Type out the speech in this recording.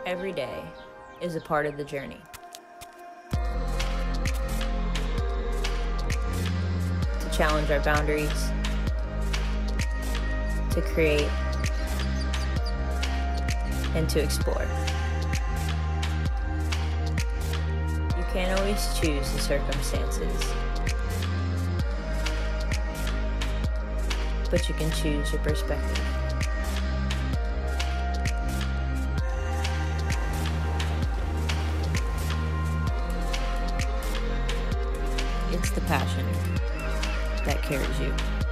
Every day is a part of the journey. To challenge our boundaries, to create, and to explore. You can't always choose the circumstances, but you can choose your perspective. It's the passion that carries you.